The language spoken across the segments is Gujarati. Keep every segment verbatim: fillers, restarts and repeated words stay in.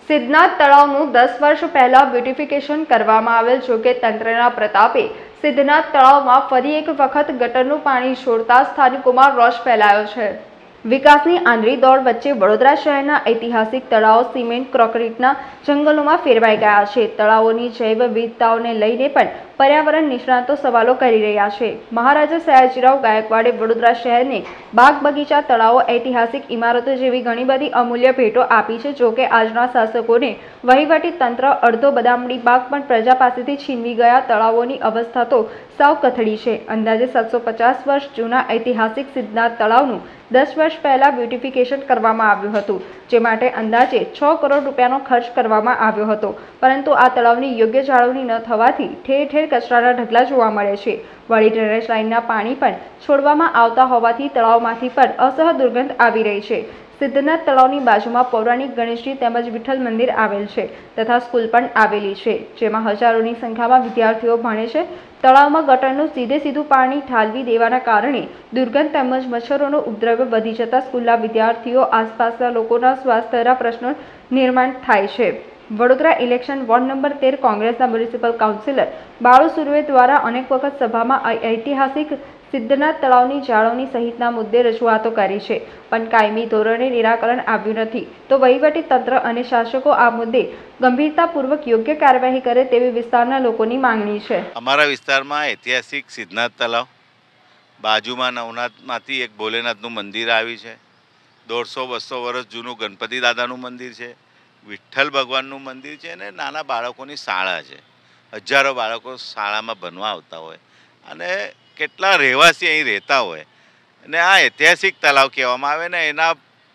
સિદ્ધનાથ તળાવનું દસ વર્ષ પહેલા બ્યુટિફિકેશન કરવામાં આવેલ, જોકે તંત્રના પ્રતાપે સિદ્ધનાથ તળાવમાં ફરી એક વખત ગટરનું પાણી છોડતા સ્થાનિકોમાં રોષ ફેલાયો છે। વિકાસની આંધળી દોડ વચ્ચે વડોદરા શહેરના ઐતિહાસિક તળાવો સિમેન્ટ કોન્ક્રીટના જંગલોમાં ફેરવાઈ ગયા છે। તળાવોની જૈવ વિવિધતાઓને લઈને પણ પર્યાવરણ નિષ્ણાતો સવાલો કરી રહ્યા છે। મહારાજા સયાજીરાવ ગાયકવાડે વડોદરા શહેરને બાગ બગીચા, તળાવો, ઐતિહાસિક ઇમારતો જેવી ઘણી બધી અમૂલ્ય ભેટો આપી છે। જોકે આજના શાસકોને વહીવટી તંત્ર અડધો બદામડી બાગ પણ પ્રજા પાસેથી છીનવી ગયા। તળાવોની અવસ્થા તો સાવ કથળી છે। અંદાજે સાતસો પચાસ વર્ષ જૂના ઐતિહાસિક સિદ્ધનાથ તળાવનું દસ વર્ષ પહેલા બ્યુટિફિકેશન કરવામાં આવ્યું હતું, જે માટે અંદાજે છ કરોડ રૂપિયાનો ખર્ચ કરવામાં આવ્યો હતો। પરંતુ આ તળાવની યોગ્ય જાળવણી ન થવાથી ઠેર ઠેર કચરાના ઢગલા જોવા મળે છે। વળી ડ્રેનેજ લાઇનના પાણી પણ છોડવામાં આવતા હોવાથી તળાવમાંથી પણ અસહ્ય દુર્ગંધ આવી રહી છે। સિદ્ધનાથ તળાવની બાજુમાં પૌરાણિક ગણેશજી તેમજ વિઠ્ઠલ મંદિર આવેલ છે તથા સ્કૂલ પણ આવેલી છે, જેમાં હજારોની સંખ્યામાં વિદ્યાર્થીઓ ભણે છે। તળાવમાં ગટરનું સીધે સીધું પાણી ઠાલવી દેવાના કારણે દુર્ગંધ તેમજ મચ્છરોનો ઉપદ્રવ વધી જતા સ્કૂલના વિદ્યાર્થીઓ આસપાસના લોકોના સ્વાસ્થ્યના પ્રશ્નો નિર્માણ થાય છે। વડોદરા ઇલેક્શન વોર્ડ નંબર તેર કોંગ્રેસના મ્યુનિસિપલ કાઉન્સિલર બાળુ સુર્વે દ્વારા અનેક વખત સભામાં ઐતિહાસિક સિદ્ધનાથ તળાવની જાળવણી સહિતના મુદ્દે રજૂઆતો કરી છે, પણ કાયમી ધોરણે નિરાકરણ આવ્યું નથી। તો વહીવટી તંત્ર અને શાસકો આ મુદ્દે ગંભીરતાપૂર્વક યોગ્ય કાર્યવાહી કરે તેવી વિસ્તારના લોકોની માંગણી છે। અમારા વિસ્તારમાં ઐતિહાસિક સિદ્ધનાથ તળાવ, બાજુમાં નવનાથમાંથી એક ભોલેનાથનું મંદિર આવ્યું છે, દોઢસો બસો વર્ષ જૂનું ગણપતિ દાદાનું મંદિર છે, વિઠ્ઠલ ભગવાનનું મંદિર છે અને નાના બાળકોની શાળા છે। હજારો બાળકો શાળામાં ભણવા આવતા હોય અને કેટલા રહેવાસી અહીં રહેતા હોય અને આ ઐતિહાસિક તળાવ કહેવામાં આવે ને એના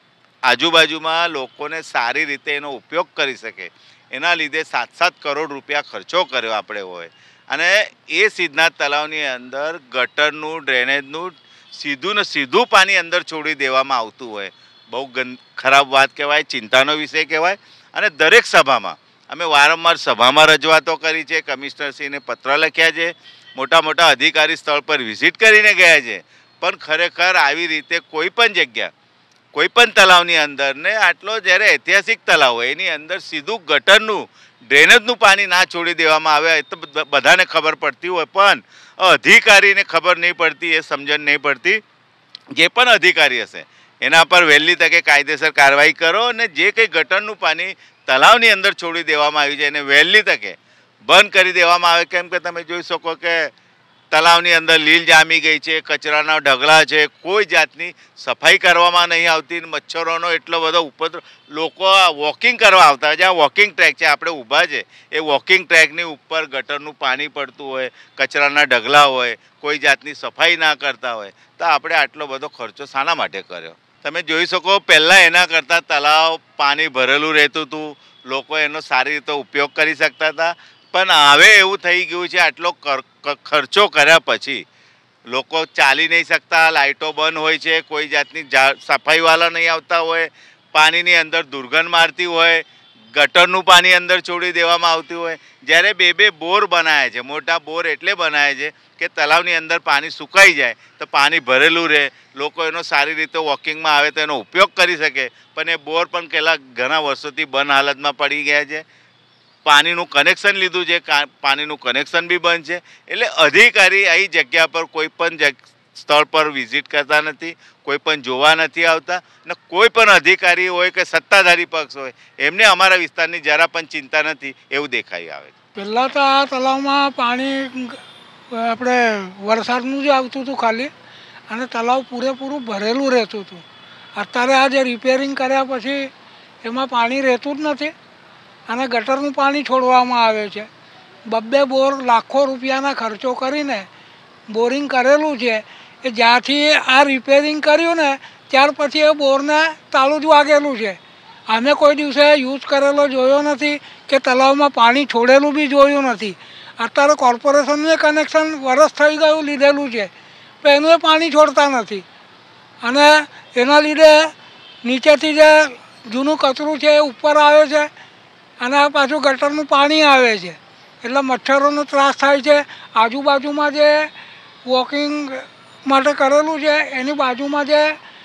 આજુબાજુમાં લોકોને સારી રીતે એનો ઉપયોગ કરી શકે એના લીધે સાત સાત કરોડ રૂપિયા ખર્ચો કર્યો આપણે હોય અને એ સિદ્ધનાથ તળાવની અંદર ગટરનું, ડ્રેનેજનું સીધું ને સીધું પાણી અંદર છોડી દેવામાં આવતું હોય। બહુ ગંદ ખરાબ વાત કહેવાય, ચિંતાનો વિષય કહેવાય। અને દરેક સભામાં અમે વારંવાર સભામાં રજૂઆતો કરી છે, કમિશનરશ્રીને પત્ર લખ્યા છે, મોટા મોટા અધિકારી સ્થળ પર વિઝિટ કરીને ગયા છે, પણ ખરેખર આવી રીતે કોઈ પણ જગ્યા, કોઈ પણ તળાવની અંદર ને આટલો જ્યારે ઐતિહાસિક તળાવ હોય એની અંદર સીધું ગટરનું, ડ્રેનેજનું પાણી ના છોડી દેવામાં આવે એ તો બધાને ખબર પડતી હોય, પણ અધિકારીને ખબર નહીં પડતી, એ સમજણ નહીં પડતી। જે પણ અધિકારી હશે એના પર વહેલી તકે કાયદેસર કાર્યવાહી કરો અને જે કંઈ ગટરનું પાણી તળાવની અંદર છોડી દેવામાં આવ્યું છે એને વહેલી તકે બંધ કરી દેવામાં આવે। કેમ કે તમે જોઈ શકો કે તળાવની અંદર લીલ જામી ગઈ છે, કચરાના ઢગલા છે, કોઈ જાતની સફાઈ કરવામાં નહીં આવતી, મચ્છરોનો એટલો બધો ઉપદ્રવ, લોકો વોકિંગ કરવા આવતા, જ્યાં વોકિંગ ટ્રેક છે આપણે ઊભા છે એ વોકિંગ ટ્રેકની ઉપર ગટરનું પાણી પડતું હોય, કચરાના ઢગલા હોય, કોઈ જાતની સફાઈ ના કરતા હોય, તો આપણે આટલો બધો ખર્ચો શાના માટે કર્યો? તમે જોઈ શકો પહેલાં એના કરતાં તળાવ પાણી ભરેલું રહેતું હતું, લોકો એનો સારી રીતે ઉપયોગ કરી શકતા હતા, પણ હવે એવું થઈ ગયું છે આટલો ખર્ચો કર્યા પછી લોકો ચાલી નહીં શકતા, લાઇટો બંધ હોય છે, કોઈ જાતની સફાઈવાળા નહીં આવતા હોય, પાણીની અંદર દુર્ગંધ મારતી હોય, ગટરનું પાણી અંદર છોડી દેવામાં આવતું હોય। જ્યારે બે બે બોર બનાવ્યા છે, મોટા બોર એટલે બનાવ્યા છે કે તળાવની અંદર પાણી સુકાઈ જાય તો પાણી ભરેલું રહે, લોકો એનો સારી રીતે વોકિંગમાં આવે તો એનો ઉપયોગ કરી શકે, પણ એ બોર પણ કેટલા ઘણા વર્ષોથી બંધ હાલતમાં પડી ગયા છે। પાણીનું કનેક્શન લીધું છે, પાણીનું કનેક્શન બી બંધ છે। એટલે અધિકારી અહીં જગ્યા પર કોઈ પણ સ્થળ પર વિઝિટ કરતા નથી, કોઈ પણ જોવા નથી આવતા ને કોઈ પણ અધિકારી હોય કે સત્તાધારી પક્ષ હોય એમને અમારા વિસ્તારની જરા પણ ચિંતા નથી એવું દેખાઈ આવે છે। પહેલાં તો આ તળાવમાં પાણી આપણે વરસાદનું જ આવતું હતું ખાલી અને તળાવ પૂરેપૂરું ભરેલું રહેતું હતું। અત્યારે આ જે રિપેરિંગ કર્યા પછી એમાં પાણી રહેતું જ નથી અને ગટરનું પાણી છોડવામાં આવે છે। બબ્બે બોર લાખો રૂપિયાના ખર્ચો કરીને બોરિંગ કરેલું છે, એ જ્યાંથી આ રિપેરિંગ કર્યું ને ત્યાર પછી એ બોરને તાળું જ વાગેલું છે। અમે કોઈ દિવસે યુઝ કરેલો જોયો નથી કે તળાવમાં પાણી છોડેલું બી જોયું નથી। અત્યારે કોર્પોરેશનને કનેક્શન વરસ થઈ ગયું લીધેલું છે, પણ એનું એ પાણી છોડતા નથી અને એના લીધે નીચેથી જે જૂનું કચરું છે એ ઉપર આવે છે અને આ પાછું ગટરનું પાણી આવે છે એટલે મચ્છરોનો ત્રાસ થાય છે। આજુબાજુમાં જે વોકિંગ માટે કરેલું છે એની બાજુમાં જે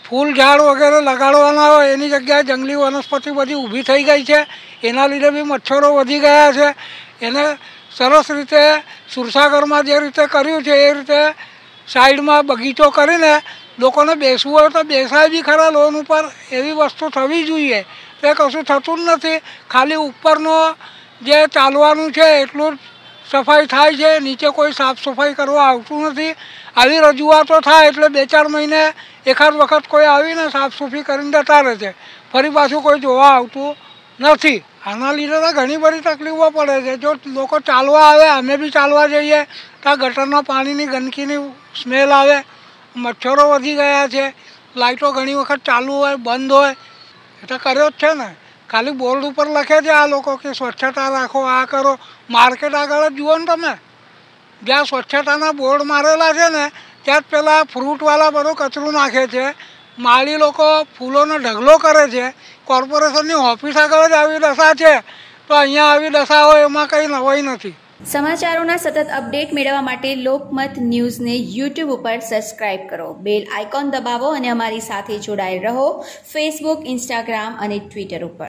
ફૂલ ઝાડ વગેરે લગાડવાના હોય એની જગ્યાએ જંગલી વનસ્પતિ બધી ઊભી થઈ ગઈ છે. એના લીધે બી મચ્છરો વધી ગયા છે. એને સરસ રીતે સુરસાગરમાં જે રીતે કર્યું છે એ રીતે સાઈડમાં બગીચો કરીને લોકોને બેસવું હોય તો બેસાય બી ખરા લોન ઉપર, એવી વસ્તુ થવી જોઈએ. તે કશું થતું જ નથી. ખાલી ઉપરનો જે ચાલવાનું છે એટલું જ સફાઈ થાય છે, નીચે કોઈ સાફ સફાઈ કરવા આવતું નથી. આવી રજૂઆતો થાય એટલે બે ચાર મહિને એકાદ વખત કોઈ આવીને સાફ સફાઈ કરીને જતા રહે છે, ફરી પાછું કોઈ જોવા આવતું નથી. આના લીધે તો ઘણી બધી તકલીફો પડે છે. જો લોકો ચાલવા આવે, અમે બી ચાલવા જઈએ તો ગટરના પાણીની ગંદકીની સ્મેલ આવે, મચ્છરો વધી ગયા છે. લાઇટો ઘણી વખત ચાલુ હોય, બંધ હોય, એ તો કર્યો જ છે ને. ખાલી બોર્ડ ઉપર લખે છે આ લોકો કે સ્વચ્છતા રાખો, આ કરો. માર્કેટ આગળ જ જુઓ ને તમે, જ્યાં સ્વચ્છતાના બોર્ડ મારેલા છે ને ત્યાં જ પેલા ફ્રૂટવાળા બધું કચરું નાખે છે, માળી લોકો ફૂલોનો ઢગલો કરે છે. કોર્પોરેશનની ઓફિસ આગળ જ આવી દશા છે, તો અહીંયા આવી દશા હોય એમાં કંઈ નવાઈ નથી. સમાચારોના સતત અપડેટ મેળવવા માટે લોકમત ન્યૂઝને યુટ્યુબ ઉપર સબસ્ક્રાઇબ કરો, બેલ આઇકોન દબાવો અને અમારી સાથે જોડાયેલ રહો ફેસબુક, ઇન્સ્ટાગ્રામ અને ટ્વિટર ઉપર.